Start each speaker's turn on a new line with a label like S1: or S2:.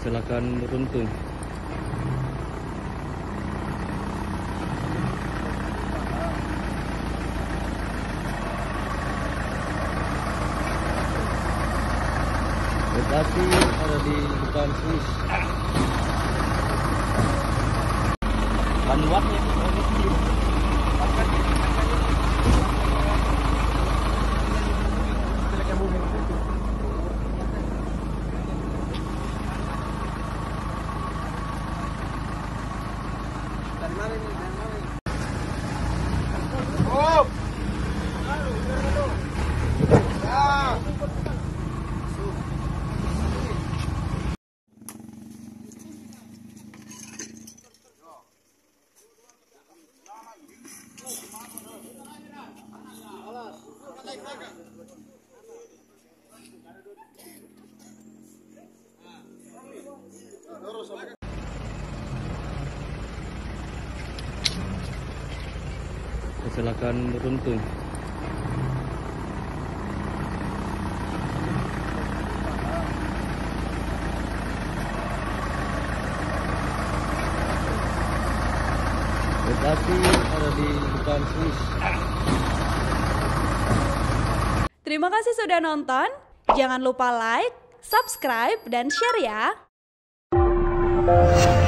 S1: Kecelakaan beruntun. Tetapi ada di depan Swiss. Banduannya kecelakaan beruntun. Tetapi ada di depan Swiss.
S2: Terima kasih sudah nonton. Jangan lupa like, subscribe, dan share ya.